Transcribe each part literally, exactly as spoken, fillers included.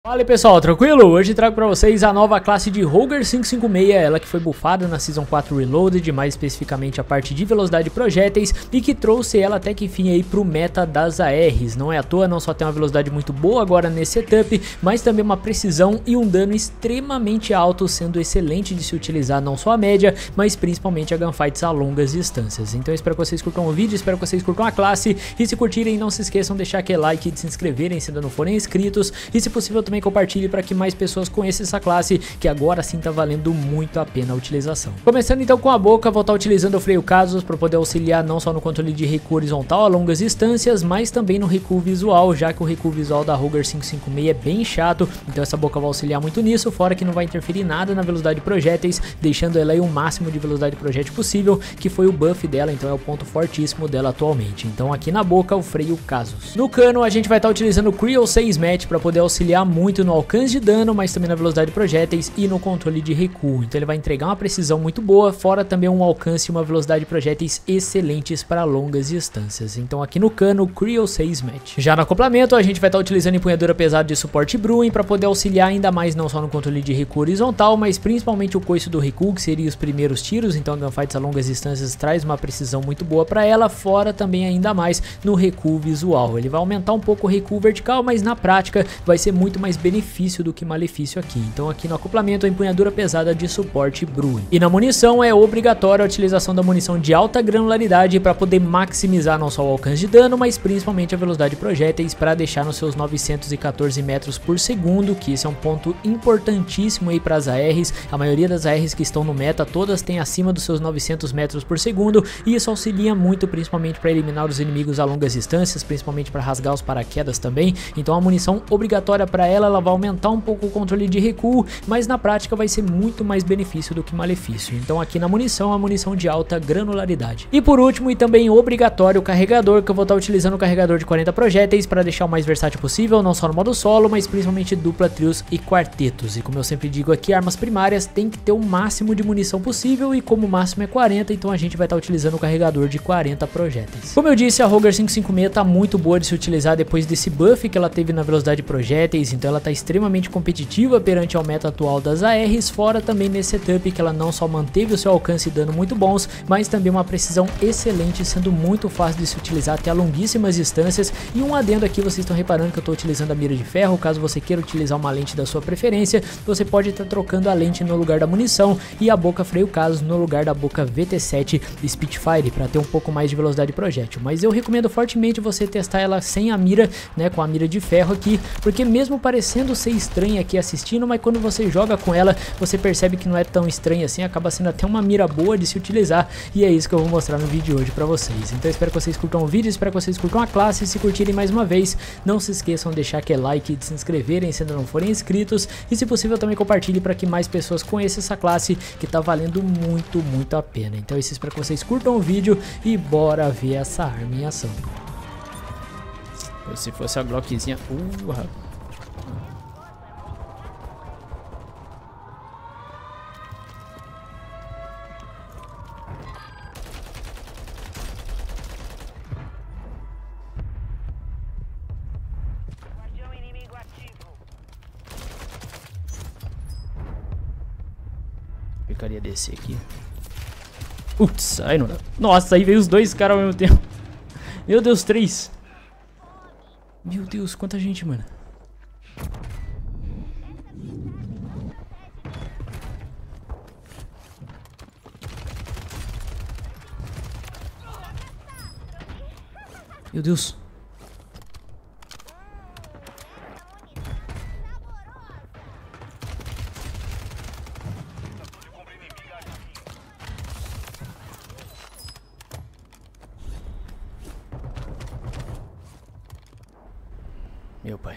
Fala aí pessoal, tranquilo? Hoje trago pra vocês a nova classe de Roger quinhentos e cinquenta e seis, ela que foi bufada na Season quatro Reloaded, mais especificamente a parte de velocidade de projéteis, e que trouxe ela até que enfim aí pro meta das A Rs. Não é à toa, não só tem uma velocidade muito boa agora nesse setup, mas também uma precisão e um dano extremamente alto, sendo excelente de se utilizar não só a média, mas principalmente a gunfights a longas distâncias. Então eu espero que vocês curtam o vídeo, espero que vocês curtam a classe, e se curtirem não se esqueçam de deixar aquele like e de se inscreverem se ainda não forem inscritos, e se possível também compartilhe para que mais pessoas conheçam essa classe, que agora sim tá valendo muito a pena a utilização. Começando então com a boca, vou estar utilizando o freio Casus para poder auxiliar não só no controle de recuo horizontal a longas distâncias, mas também no recuo visual, já que o recuo visual da Roger quinhentos e cinquenta e seis é bem chato, então essa boca vai auxiliar muito nisso, fora que não vai interferir nada na velocidade de projéteis, deixando ela aí o máximo de velocidade de projétil possível, que foi o buff dela, então é o ponto fortíssimo dela atualmente. Então aqui na boca o freio Casus. No cano a gente vai estar utilizando o Cryo seis Match para poder auxiliar muito no alcance de dano, mas também na velocidade de projéteis e no controle de recuo. Então ele vai entregar uma precisão muito boa, fora também um alcance e uma velocidade de projéteis excelentes para longas distâncias. Então aqui no cano, Cryo seis Match. Já no acoplamento a gente vai estar utilizando empunhadura pesada de suporte Bruen para poder auxiliar ainda mais não só no controle de recuo horizontal, mas principalmente o coice do recuo, que seria os primeiros tiros. Então a gunfights a longas distâncias traz uma precisão muito boa para ela, fora também ainda mais no recuo visual. Ele vai aumentar um pouco o recuo vertical, mas na prática vai ser muito mais benefício do que malefício aqui. Então aqui no acoplamento a empunhadura pesada de suporte Bruen. E na munição é obrigatória a utilização da munição de alta granularidade para poder maximizar não só o alcance de dano, mas principalmente a velocidade de projéteis para deixar nos seus novecentos e quatorze metros por segundo, que esse é um ponto importantíssimo aí para as A Rs. A maioria das A Rs que estão no meta, todas têm acima dos seus novecentos metros por segundo, e isso auxilia muito principalmente para eliminar os inimigos a longas distâncias, principalmente para rasgar os paraquedas também. Então a munição obrigatória para ela, ela vai aumentar um pouco o controle de recuo, mas na prática vai ser muito mais benefício do que malefício. Então aqui na munição, a munição de alta granularidade. E por último, e também obrigatório, o carregador, que eu vou estar utilizando o carregador de quarenta projéteis para deixar o mais versátil possível, não só no modo solo, mas principalmente dupla, trios e quartetos. E como eu sempre digo aqui, armas primárias tem que ter o máximo de munição possível, e como o máximo é quarenta, então a gente vai estar utilizando o carregador de quarenta projéteis. Como eu disse, a Roger quinhentos e cinquenta e seis está muito boa de se utilizar depois desse buff que ela teve na velocidade de projéteis, então ela está extremamente competitiva perante ao meta atual das A Rs, fora também nesse setup que ela não só manteve o seu alcance e dano muito bons, mas também uma precisão excelente, sendo muito fácil de se utilizar até a longuíssimas distâncias. E um adendo aqui, vocês estão reparando que eu estou utilizando a mira de ferro. Caso você queira utilizar uma lente da sua preferência, você pode estar trocando a lente no lugar da munição e a boca freio Casus no lugar da boca V T sete Spitfire, para ter um pouco mais de velocidade de projétil. Mas eu recomendo fortemente você testar ela sem a mira, né, com a mira de ferro aqui, porque mesmo parecendo ser estranha aqui assistindo, mas quando você joga com ela, você percebe que não é tão estranha assim, acaba sendo até uma mira boa de se utilizar, e é isso que eu vou mostrar no vídeo de hoje pra vocês. Então eu espero que vocês curtam o vídeo, espero que vocês curtam a classe, e se curtirem mais uma vez, não se esqueçam de deixar aquele like e de se inscreverem se ainda não forem inscritos, e se possível também compartilhe para que mais pessoas conheçam essa classe, que tá valendo muito, muito a pena. Então eu espero que vocês curtam o vídeo, e bora ver essa arma em ação. Se fosse a Glockzinha... Uh, rapaz. Ficaria descer aqui. Putz, aí não dá. Nossa, aí veio os dois caras ao mesmo tempo. Meu Deus, três. Meu Deus, quanta gente, mano. Meu Deus. Meu pai.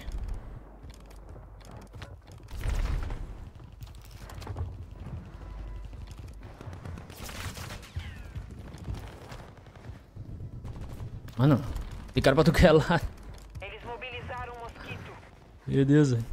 Mano, tem cara pra tu que é lá. Eles mobilizaram o mosquito. Meu Deus, velho.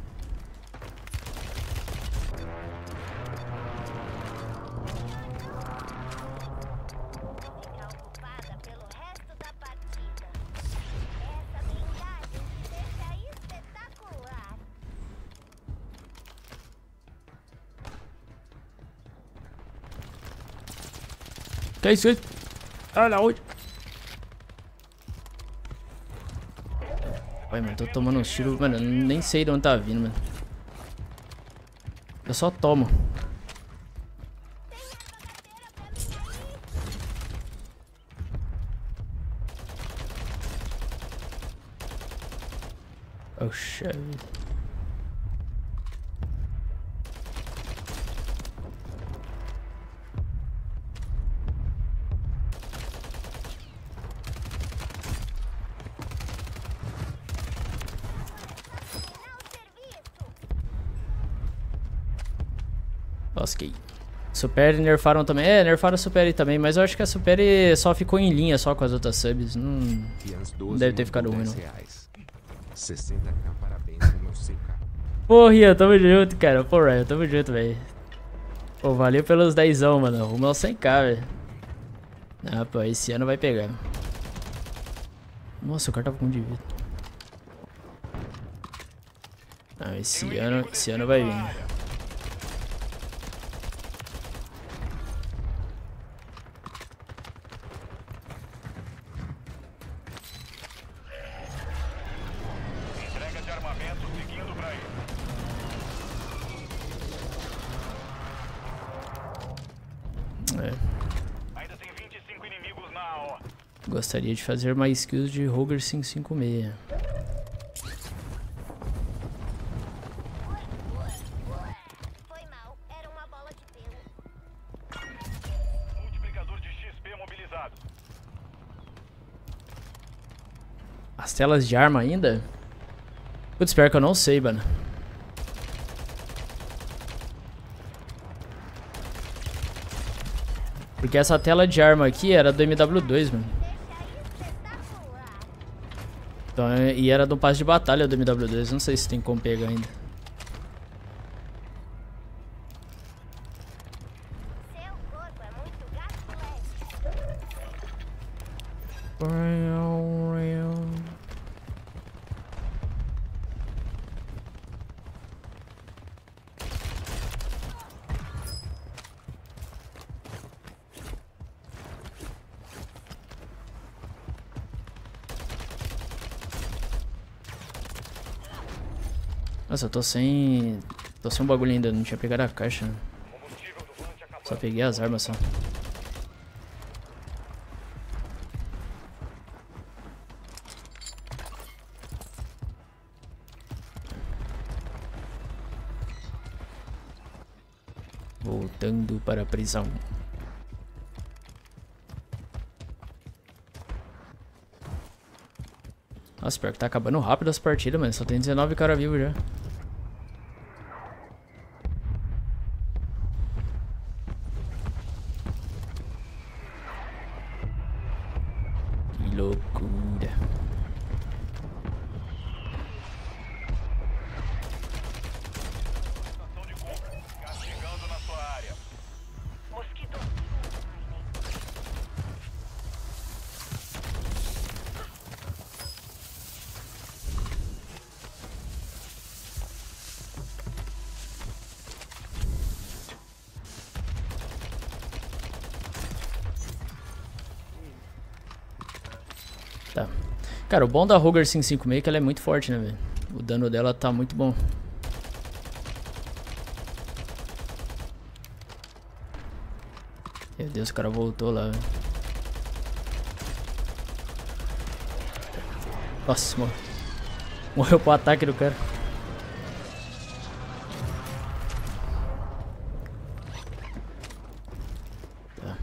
Que é isso aí? Olha onde? Ai, mano, tô tomando uns tiros. Mano, eu nem sei de onde tá vindo, mano. Eu só tomo. Oxa vida. Ok. Super nerfaram também. É, nerfaram a Super também, mas eu acho que a Super só ficou em linha só com as outras subs. Não, não deve ter ficado ruim, não. sessenta k, parabéns no meu cem k. Pô, Rian, tamo junto, cara. Pô, Ryan, tamo junto, velho. Pô, valeu pelos dezão, mano. Rumo aos cem k, velho. Ah, pô, esse ano vai pegar. Nossa, o cara tava com um de vida. Ah, esse ano, esse ano vai vir. Ainda tem vinte e cinco inimigos na aula. Gostaria de fazer mais kills de Roger quinhentos e cinquenta e seis. Foi mal, era uma bola de pelo. Multiplicador de X P mobilizado. As telas de arma ainda? Putz, espero que eu não sei, mano. Porque essa tela de arma aqui era do M W dois, mano. Então, e era do passe de batalha do M W dois. Não sei se tem como pegar ainda. Seu corpo é muito gato, Nossa, eu tô sem... Tô sem um bagulho ainda, não tinha pegado a caixa, né? Só peguei as armas só. Voltando para a prisão. Nossa, pior que tá acabando rápido as partidas, mano. Só tem dezenove cara vivo já. Que loucura. Estação de compra. Gás chegando na sua área. Mosquito. Tá. Cara, o bom da Roger quinhentos e cinquenta e seis é que ela é muito forte, né, velho? O dano dela tá muito bom. Meu Deus, o cara voltou lá, velho. Nossa, morreu. Morreu pro ataque do cara. Tá.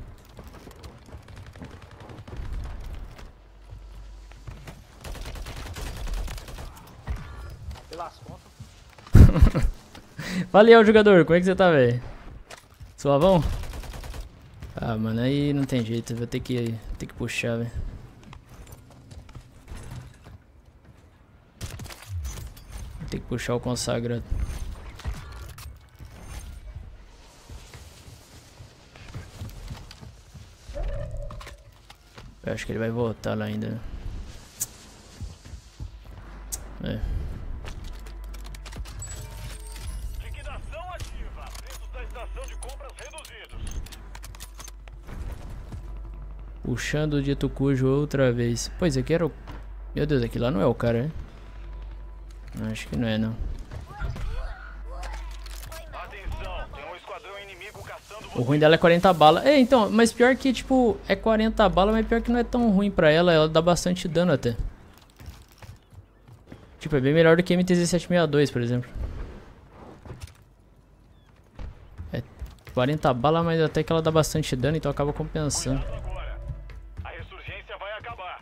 Valeu, jogador. Como é que você tá, velho? Suavão? Ah, mano, aí não tem jeito. Vou ter que, ter que puxar, velho. Vou ter que puxar o consagrado. Eu acho que ele vai voltar lá ainda. É. Liquidação ativa. Preços da estação de compras reduzidos. Puxando o dito cujo outra vez. Pois aqui era o... Meu Deus, aqui lá não é o cara, né? Acho que não é, não. Atenção, tem um esquadrão inimigo caçando O ruim dela é quarenta balas. É, então, mas pior que, tipo, é quarenta balas, mas pior que não é tão ruim pra ela. Ela dá bastante dano até. Tipo, é bem melhor do que M T Z sete sessenta e dois, por exemplo. É quarenta balas, mas até que ela dá bastante dano, então acaba compensando. Cuidado agora. A ressurgência vai acabar.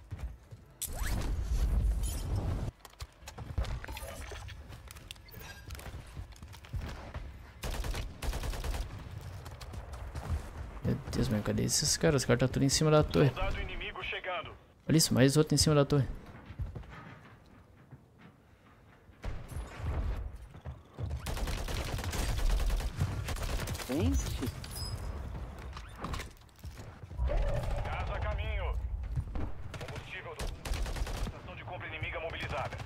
Meu Deus, mas cadê esses caras? Os caras tá tudo em cima da torre. Soldado inimigo chegando. Olha isso, mais outro em cima da torre. Gente, Gás a caminho. Combustível do... Estação de compra inimiga mobilizada.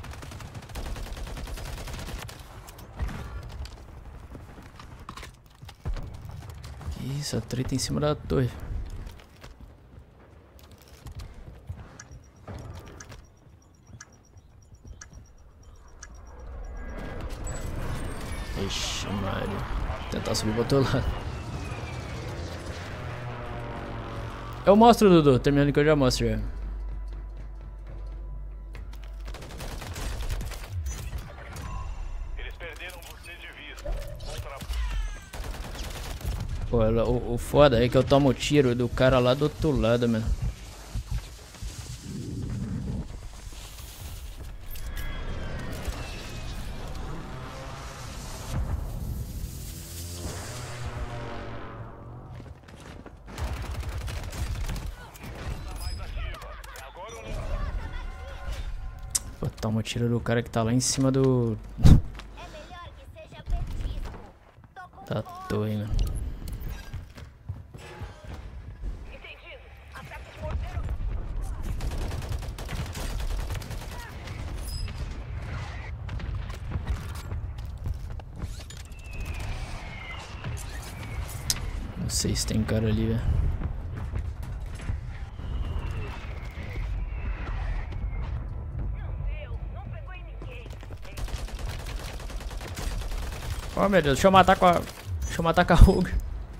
Que isso, a treta em cima da torre. Ixi, Maria. Vou tentar subir pro outro lado. Eu mostro, Dudu. Terminando que eu já mostro já. Eles perderam você de vista. Contra... Pô, ela- o, o foda é que eu tomo tiro do cara lá do outro lado, mano. Agora ou não? Pô, toma tiro do cara que tá lá em cima do... É melhor que seja petisco. Tô com da fome. torre, mano. Entendido. Ataque de morteiro. Não sei se tem cara ali, velho. Meu Deus, não pegou em ninguém. Oh, meu Deus, deixa eu matar com a... Deixa eu matar com a Rogue.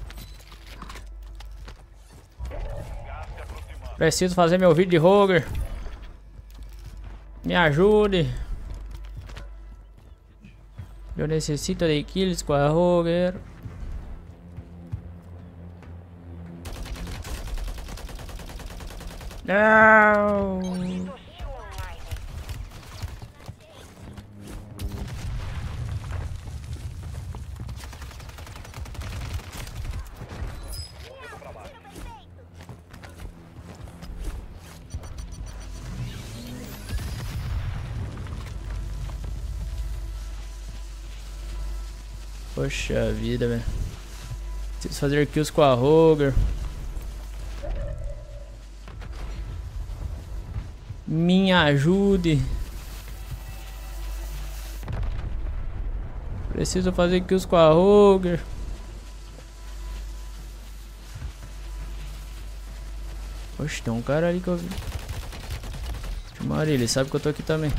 Gás se aproximando. Preciso fazer meu vídeo de Roger. Me ajude. Eu necessito de kills com a Roger. Não. Poxa vida, velho. Preciso fazer kills com a Roger. Me ajude. Preciso fazer kills com a Roger. Poxa, tem um cara ali que eu vi. Maria, ele sabe que eu tô aqui também.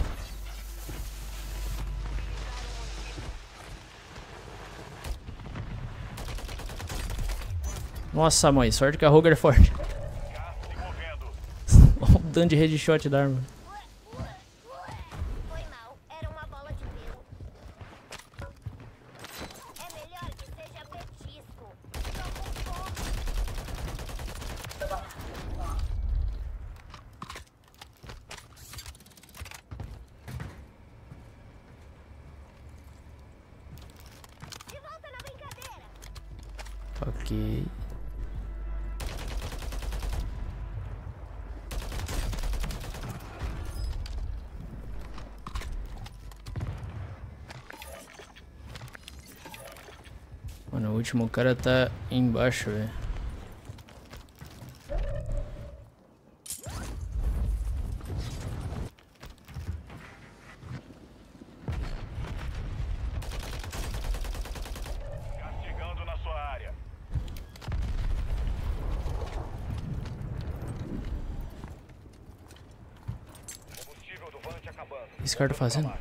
Nossa, mãe, sorte que a Roger é forte. Gás se movendo. Olha o dano de headshot da arma. Foi mal, era uma bola de pelo. É melhor que seja petisco. Tô com fome. De volta na brincadeira. Ok. Mano, o último cara tá embaixo, velho. Gás chegando na sua área. esse cara tá fazendo?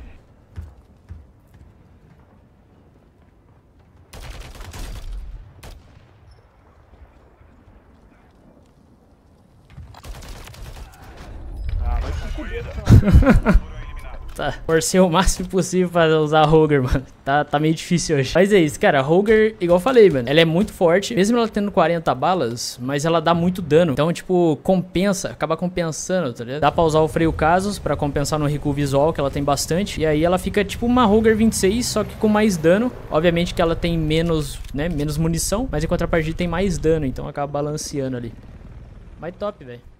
Ah, vai se fuder. Foram eliminados. Tá, forcei o máximo possível pra usar a Roger, mano. Tá, tá meio difícil hoje. Mas é isso, cara. A Roger, igual eu falei, mano, ela é muito forte. Mesmo ela tendo quarenta balas, mas ela dá muito dano. Então, tipo, compensa. Acaba compensando, tá ligado? Dá pra usar o freio Casus pra compensar no recuo visual, que ela tem bastante. E aí ela fica tipo uma Roger vinte e seis, só que com mais dano. Obviamente que ela tem menos, né, menos munição. Mas em contrapartida tem mais dano, então acaba balanceando ali. Mas top, velho.